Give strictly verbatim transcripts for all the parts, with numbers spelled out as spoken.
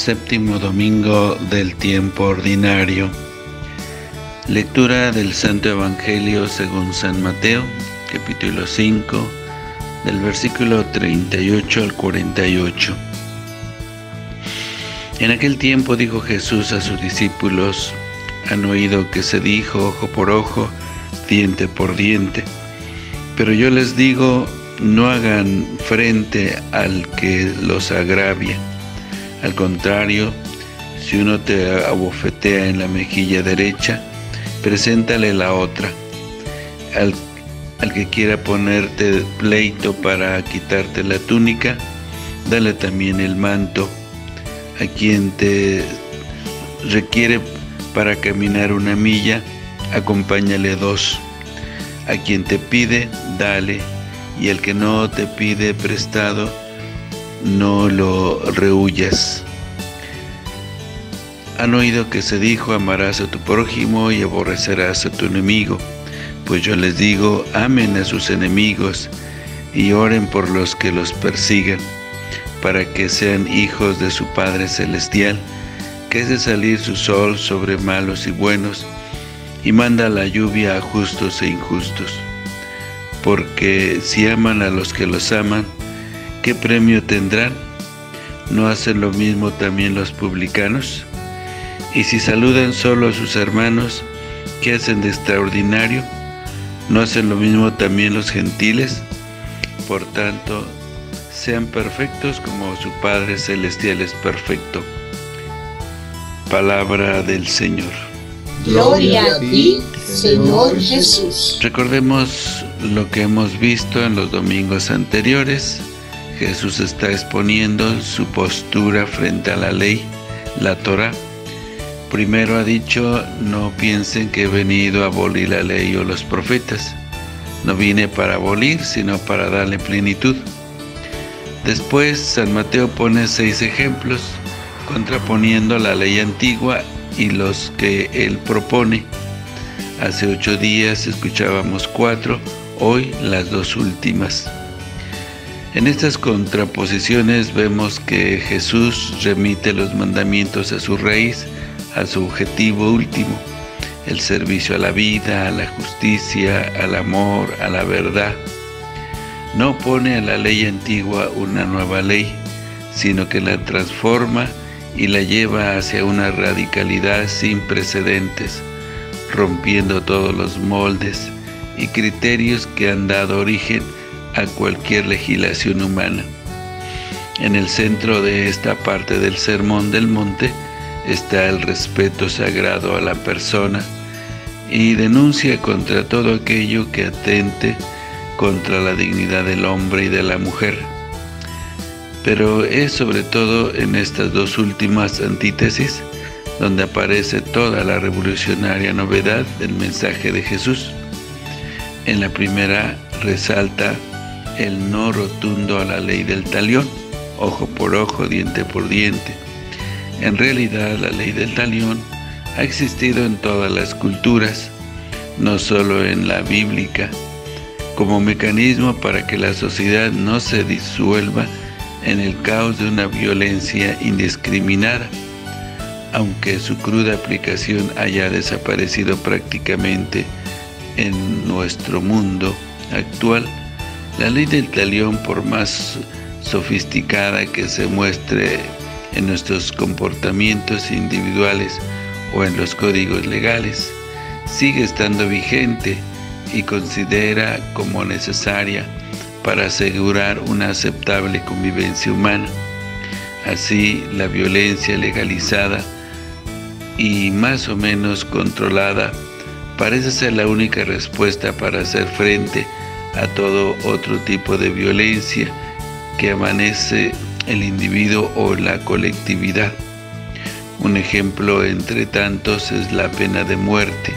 Séptimo domingo del tiempo ordinario. Lectura del Santo Evangelio según San Mateo, capítulo cinco, del versículo treinta y ocho al cuarenta y ocho. En aquel tiempo dijo Jesús a sus discípulos: han oído que se dijo ojo por ojo, diente por diente. Pero yo les digo, no hagan frente al que los agravia. Al contrario, si uno te abofetea en la mejilla derecha, preséntale la otra. Al, al que quiera ponerte pleito para quitarte la túnica, dale también el manto. A quien te requiere para caminar una milla, acompáñale dos. A quien te pide, dale, y el que no te pide prestado, no lo rehuyas. Han oído que se dijo, amarás a tu prójimo y aborrecerás a tu enemigo. Pues yo les digo, amen a sus enemigos y oren por los que los persigan, para que sean hijos de su Padre Celestial, que hace salir su sol sobre malos y buenos, y manda la lluvia a justos e injustos. Porque si aman a los que los aman, ¿qué premio tendrán? ¿No hacen lo mismo también los publicanos? Y si saludan solo a sus hermanos, ¿qué hacen de extraordinario? ¿No hacen lo mismo también los gentiles? Por tanto, sean perfectos como su Padre Celestial es perfecto. Palabra del Señor. Gloria a ti, Señor Jesús. Recordemos lo que hemos visto en los domingos anteriores. Jesús está exponiendo su postura frente a la ley, la Torá. Primero ha dicho, no piensen que he venido a abolir la ley o los profetas. No vine para abolir, sino para darle plenitud. Después, San Mateo pone seis ejemplos, contraponiendo la ley antigua y los que él propone. Hace ocho días escuchábamos cuatro, hoy las dos últimas. En estas contraposiciones vemos que Jesús remite los mandamientos a su raíz, a su objetivo último, el servicio a la vida, a la justicia, al amor, a la verdad. No pone a la ley antigua una nueva ley, sino que la transforma y la lleva hacia una radicalidad sin precedentes, rompiendo todos los moldes y criterios que han dado origen a cualquier legislación humana. En el centro de esta parte del Sermón del Monte está el respeto sagrado a la persona y denuncia contra todo aquello que atente contra la dignidad del hombre y de la mujer. Pero es sobre todo en estas dos últimas antítesis donde aparece toda la revolucionaria novedad del mensaje de Jesús. En la primera resalta el no rotundo a la ley del talión, ojo por ojo, diente por diente. En realidad, la ley del talión ha existido en todas las culturas, no solo en la bíblica, como mecanismo para que la sociedad no se disuelva en el caos de una violencia indiscriminada. Aunque su cruda aplicación haya desaparecido prácticamente en nuestro mundo actual, la ley del talión, por más sofisticada que se muestre en nuestros comportamientos individuales o en los códigos legales, sigue estando vigente y considera como necesaria para asegurar una aceptable convivencia humana. Así, la violencia legalizada y más o menos controlada parece ser la única respuesta para hacer frente a todo otro tipo de violencia que amanece el individuo o la colectividad. Un ejemplo entre tantos es la pena de muerte.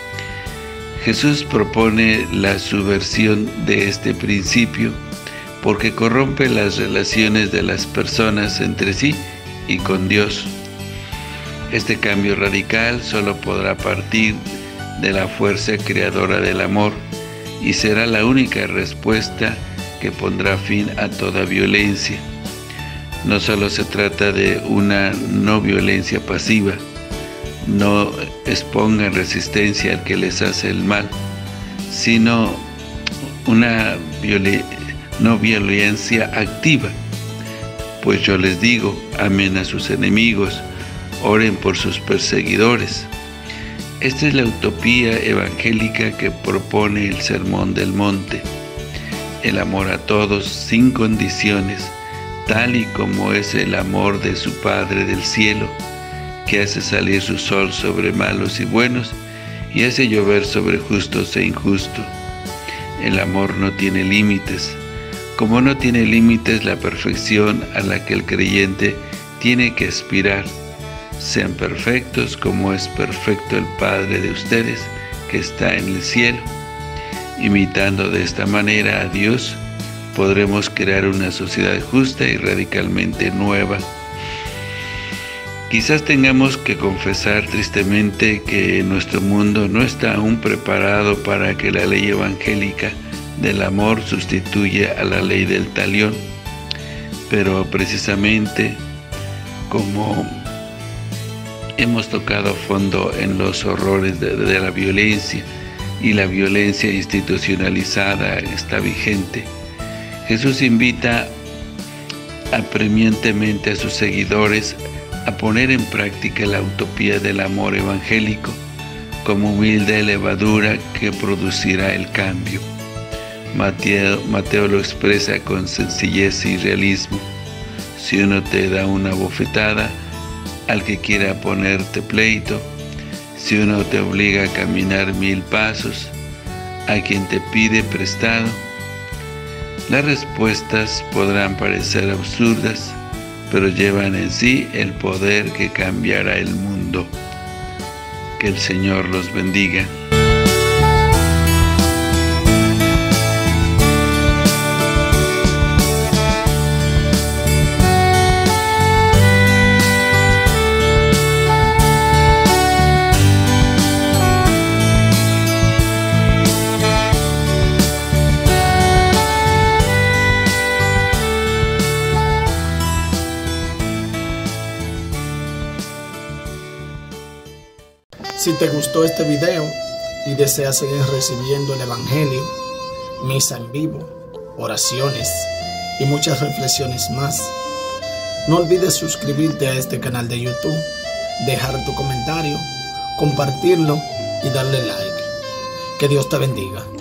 Jesús propone la subversión de este principio porque corrompe las relaciones de las personas entre sí y con Dios. Este cambio radical solo podrá partir de la fuerza creadora del amor y será la única respuesta que pondrá fin a toda violencia. No solo se trata de una no violencia pasiva, no expongan resistencia al que les hace el mal, sino una violen- no violencia activa. Pues yo les digo, amen a sus enemigos, oren por sus perseguidores. Esta es la utopía evangélica que propone el Sermón del Monte. El amor a todos sin condiciones, tal y como es el amor de su Padre del cielo, que hace salir su sol sobre malos y buenos y hace llover sobre justos e injustos. El amor no tiene límites, como no tiene límites la perfección a la que el creyente tiene que aspirar. Sean perfectos como es perfecto el Padre de ustedes que está en el cielo. Imitando de esta manera a Dios, podremos crear una sociedad justa y radicalmente nueva. Quizás tengamos que confesar tristemente que nuestro mundo no está aún preparado para que la ley evangélica del amor sustituya a la ley del talión, pero precisamente como hemos tocado fondo en los horrores de, de la violencia y la violencia institucionalizada está vigente, Jesús invita apremiantemente a sus seguidores a poner en práctica la utopía del amor evangélico como humilde levadura que producirá el cambio. Mateo, Mateo lo expresa con sencillez y realismo. Si uno te da una bofetada, al que quiera ponerte pleito, si uno te obliga a caminar mil pasos, a quien te pide prestado. Las respuestas podrán parecer absurdas, pero llevan en sí el poder que cambiará el mundo. Que el Señor los bendiga. Si te gustó este video y deseas seguir recibiendo el Evangelio, misa en vivo, oraciones y muchas reflexiones más, no olvides suscribirte a este canal de YouTube, dejar tu comentario, compartirlo y darle like. Que Dios te bendiga.